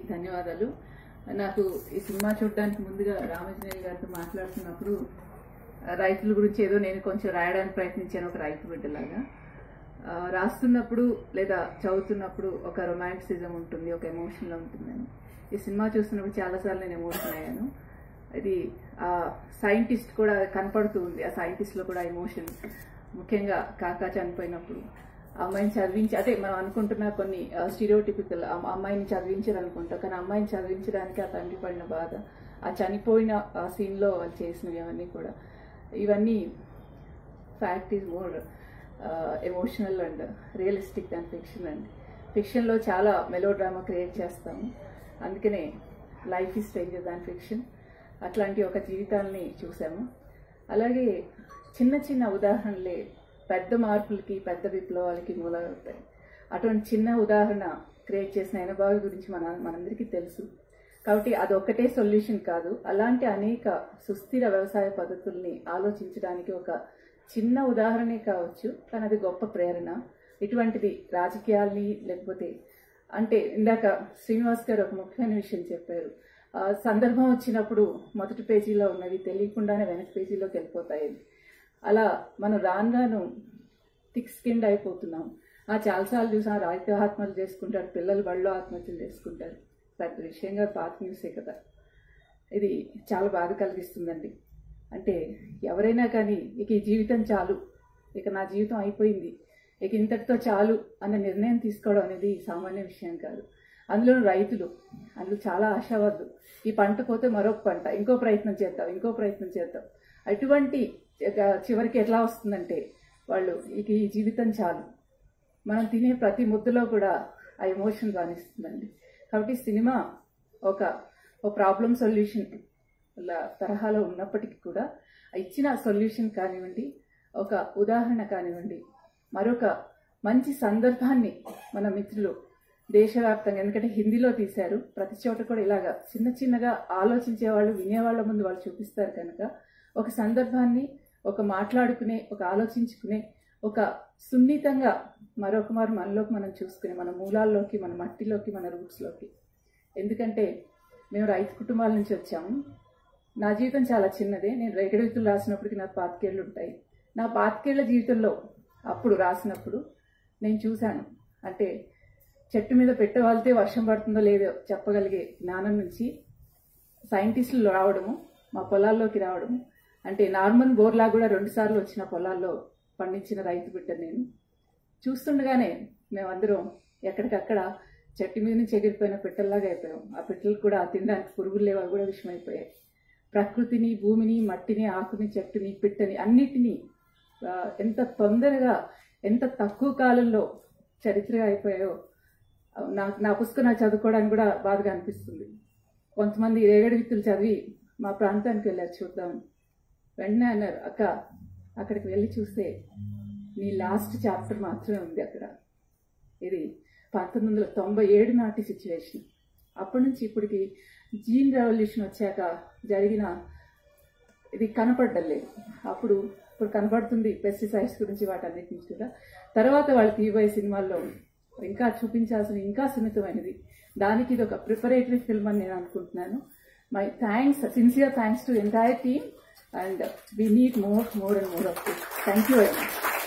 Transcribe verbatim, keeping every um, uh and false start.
ధన్యవాదాలు. నాకు ఈ సినిమా చూడడానికి ముందుగా రామాంజనేయులు గారితో మాట్లాడుతున్నప్పుడు రైతుల గురించి ఏదో నేను కొంచెం రాయడానికి ప్రయత్నించాను, ఒక రైతు బిడ్డలాగా. రాస్తున్నప్పుడు లేదా చదువుతున్నప్పుడు ఒక రొమాంటిసిజం ఉంటుంది, ఒక ఎమోషన్లో ఉంటుందని. ఈ సినిమా చూస్తున్నప్పుడు చాలాసార్లు నేను ఎమోషన్ అయ్యాను. ఇది ఆ సైంటిస్ట్ కూడా కనపడుతూ ఉంది, ఆ సైంటిస్ట్లో కూడా ఎమోషన్. ముఖ్యంగా కాకా చనిపోయినప్పుడు అమ్మాయిని చదివించి, అదే మనం అనుకుంటున్న కొన్ని స్టీరియోటిపికల్ అమ్మాయిని చదివించారు అనుకుంటాం, కానీ అమ్మాయిని చదివించడానికి ఆ తండ్రి పడిన బాధ, ఆ చనిపోయిన సీన్లో వాళ్ళు చేసినవి అవన్నీ కూడా, ఇవన్నీ fact is more emotional and realistic than fiction. And ఫిక్షన్లో చాలా మెలో డ్రామా క్రియేట్ చేస్తాము, అందుకనే life is stranger than fiction. అట్లాంటి ఒక జీవితాన్ని చూసాము. అలాగే చిన్న చిన్న ఉదాహరణలే పెద్ద మార్పులకి, పెద్ద విప్లవాలకి మూలవుతాయి. అటువంటి చిన్న ఉదాహరణ క్రియేట్ చేసిన ఎనబావి గురించి మన మనందరికీ తెలుసు. కాబట్టి అదొక్కటే సొల్యూషన్ కాదు, అలాంటి అనేక సుస్థిర వ్యవసాయ పద్ధతుల్ని ఆలోచించడానికి ఒక చిన్న ఉదాహరణే కావచ్చు, కానీ అది గొప్ప ప్రేరణ. ఇటువంటిది రాజకీయాల్ని లేకపోతే, అంటే ఇందాక శ్రీనివాస్ గారు ఒక ముఖ్యమైన విషయం చెప్పారు, సందర్భం వచ్చినప్పుడు మొదటి పేజీలో ఉన్నవి తెలియకుండానే వెనక పేజీలోకి వెళ్ళిపోతాయి. అలా మనం రాను రాను థిక్ స్కిన్డ్ అయిపోతున్నాం. ఆ చాలాసార్లు చూసాం, రైతు ఆత్మహత్యలు చేసుకుంటారు, పిల్లలు బడిలో ఆత్మహత్యలు చేసుకుంటారు. పెద్ద విషయంగా పాత న్యూసే కదా. ఇది చాలా బాధ కలిగిస్తుందండి. అంటే ఎవరైనా కానీ ఇక ఈ జీవితం చాలు, ఇక నా జీవితం అయిపోయింది, ఇక ఇంతటితో చాలు అన్న నిర్ణయం తీసుకోవడం అనేది సామాన్య విషయం కాదు. అందులో రైతులు, అందులో చాలా ఆశావాదులు, ఈ పంట పోతే మరొక పంట, ఇంకో ప్రయత్నం చేద్దాం, ఇంకో ప్రయత్నం చేద్దాం. అటువంటి చివరికి ఎట్లా వస్తుందంటే వాళ్ళు ఇక ఈ జీవితం చాలు, మనం తినే ప్రతి ముద్దలో కూడా ఆ ఎమోషన్ రాణిస్తుందండి. కాబట్టి సినిమా ఒక ఒక ప్రాబ్లం సొల్యూషన్ తరహాలో ఉన్నప్పటికీ కూడా ఇచ్చిన సొల్యూషన్ కానివ్వండి, ఒక ఉదాహరణ కానివ్వండి, మరొక మంచి సందర్భాన్ని మన మిత్రులు దేశవ్యాప్తంగా, ఎందుకంటే హిందీలో తీశారు, ప్రతి చోట కూడా ఇలాగా చిన్న చిన్నగా ఆలోచించే వాళ్ళు, వినేవాళ్ళ ముందు వాళ్ళు చూపిస్తారు కనుక ఒక సందర్భాన్ని, ఒక మాట్లాడుకునే, ఒక ఆలోచించుకునే, ఒక సున్నితంగా మరొక మారు మనలోకి మనం చూసుకునే, మన మూలాల్లోకి, మన మట్టిలోకి, మన రూట్స్లోకి. ఎందుకంటే మేము రైతు కుటుంబాల నుంచి వచ్చాము. నా జీవితం చాలా చిన్నదే. నేను రేగడి విత్తులు రాసినప్పటికీ నాకు పాతికేళ్ళు ఉంటాయి. నా పాతికేళ్ల జీవితంలో అప్పుడు రాసినప్పుడు నేను చూశాను, అంటే చెట్టు మీద పెట్టవాలితే వర్షం పడుతుందో లేదో చెప్పగలిగే జ్ఞానం నుంచి సైంటిస్టులు రావడము, మా పొలాల్లోకి రావడము, అంటే నార్మన్ బోర్లా కూడా రెండు సార్లు వచ్చిన పొలాల్లో పండించిన రైతు బిడ్డ నేను. చూస్తుండగానే మేమందరం ఎక్కడికక్కడ చెట్టు మీద నుంచి ఎగిరిపోయిన పిట్టల్లాగా అయిపోయాం. ఆ పిట్టలు కూడా తినడానికి పురుగులు లేవా కూడా విషమైపోయాయి. ప్రకృతిని, భూమిని, మట్టిని, ఆకుని, చెట్టుని, పిట్టని అన్నిటినీ ఎంత తొందరగా, ఎంత తక్కువ కాలంలో చరిత్రగా అయిపోయాయో నాకు, నా పుస్తకం నాకు చదువుకోవడానికి కూడా బాధగా అనిపిస్తుంది. కొంతమంది రేగడి విత్తులు చదివి మా ప్రాంతానికి వెళ్ళారు చూద్దాం. వెంటనే అన్నారు, అక్క అక్కడికి వెళ్ళి చూస్తే నీ లాస్ట్ చాప్టర్ మాత్రమే ఉంది అక్కడ. ఇది పంతొమ్మిది వందల తొంభై ఏడు నాటి సిచ్యువేషన్. అప్పటి నుంచి ఇప్పటికి జీన్ రెవల్యూషన్ వచ్చాక జరిగిన ఇది కనపడలేదు. అప్పుడు ఇప్పుడు కనపడుతుంది పెస్టిసైడ్స్ గురించి, వాటన్నిటి నుంచి కూడా. తర్వాత వాళ్ళు తీయబోయే సినిమాల్లో ఇంకా చూపించాల్సిన, ఇంకా సున్నితమైనది. దానికి ఇది ఒక ప్రిపరేటరీ ఫిల్మ్ అని నేను అనుకుంటున్నాను. My thanks, sincere thanks to entire team, and we need more, more and more of this. Thank you very much.